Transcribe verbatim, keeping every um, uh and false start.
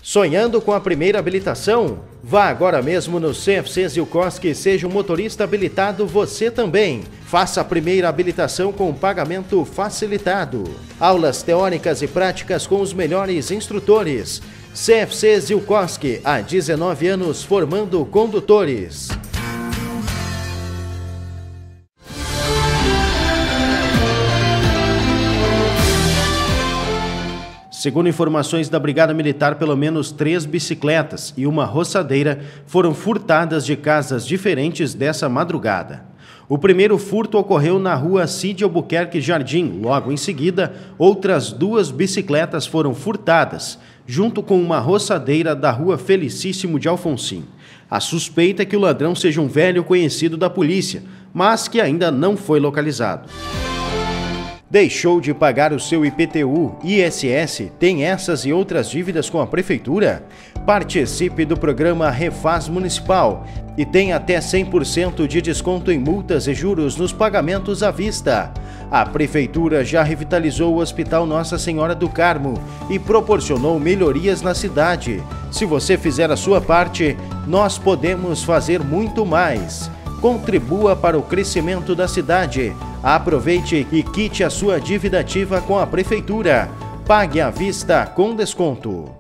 Sonhando com a primeira habilitação? Vá agora mesmo no C F C Zilkowski e seja um motorista habilitado você também. Faça a primeira habilitação com pagamento facilitado. Aulas teóricas e práticas com os melhores instrutores. C F C Zilkowski, há dezenove anos formando condutores. Segundo informações da Brigada Militar, pelo menos três bicicletas e uma roçadeira foram furtadas de casas diferentes dessa madrugada. O primeiro furto ocorreu na rua Cid Albuquerque Jardim. Logo em seguida, outras duas bicicletas foram furtadas, junto com uma roçadeira da rua Felicíssimo de Alfonsim. A suspeita é que o ladrão seja um velho conhecido da polícia, mas que ainda não foi localizado. Deixou de pagar o seu I P T U, I S S, tem essas e outras dívidas com a Prefeitura? Participe do programa Refaz Municipal e tem até cem por cento de desconto em multas e juros nos pagamentos à vista. A Prefeitura já revitalizou o Hospital Nossa Senhora do Carmo e proporcionou melhorias na cidade. Se você fizer a sua parte, nós podemos fazer muito mais. Contribua para o crescimento da cidade. Aproveite e quite a sua dívida ativa com a Prefeitura. Pague à vista com desconto.